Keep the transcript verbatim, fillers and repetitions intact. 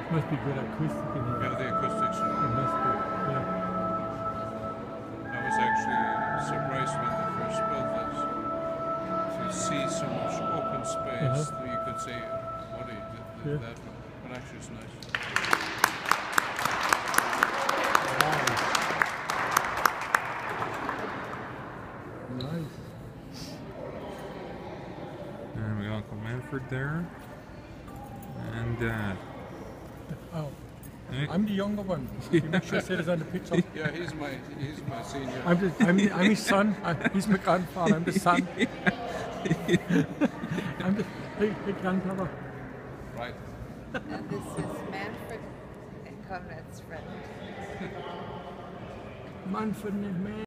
Must be good acoustic in here. Yeah, the acoustics. It must be, yeah. I was actually surprised when they first built this. To see so much open space, Uh-huh. you could say, what he did Yeah. that one. But actually it's nice. Nice. And we got Uncle Manfred there. And Dad. Oh, Hey. I'm the younger one. You make sure say this on the picture. Yeah, he's my he's my senior. I'm, the, I'm, the, I'm his son. I, he's my grandfather. I'm the son. I'm the hey, hey, grandfather. Right. And this is Manfred and Conrad's friend. Manfred and man.